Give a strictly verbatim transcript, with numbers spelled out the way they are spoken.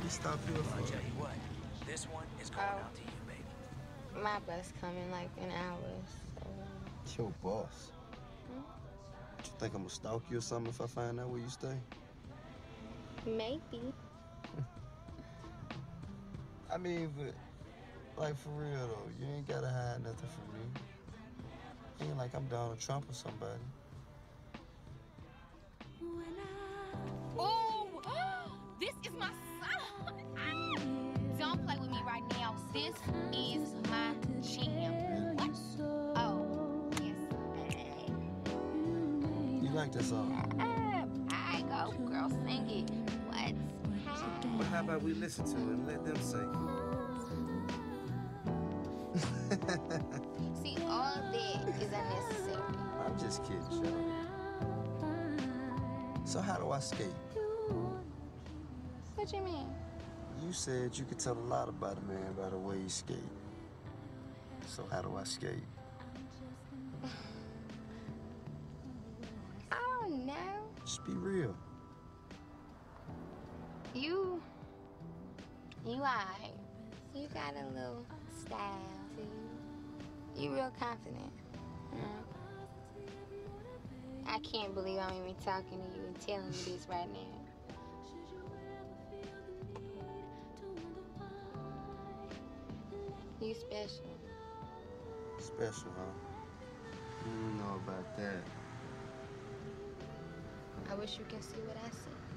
we stop here for? I'll tell you what, this one is going Oh, out to you, baby. my bus coming like in hours. So. Your boss. Hmm? You think I'm gonna stalk you or something if I find out where you stay? Maybe. I mean, but like for real though, you ain't gotta hide nothing from me. Ain't like I'm Donald Trump or somebody. Oh, this is my son. Don't play with me right now. This is my jam. What? Oh, yes. You like that song? Uh, I go, girl, sing it. What? But how about we listen to it and let them sing? See, all of that is unnecessary. I'm just kidding, Shawty. So how do I skate? What you mean? You said you could tell a lot about a man by the way he skate. So how do I skate? I don't know. Just be real. You, you alright. You got a little style to you. You real confident. Mm. I can't believe I'm even talking to you and telling you this right now. You special. Special, huh? You don't know about that. I wish you can see what I see.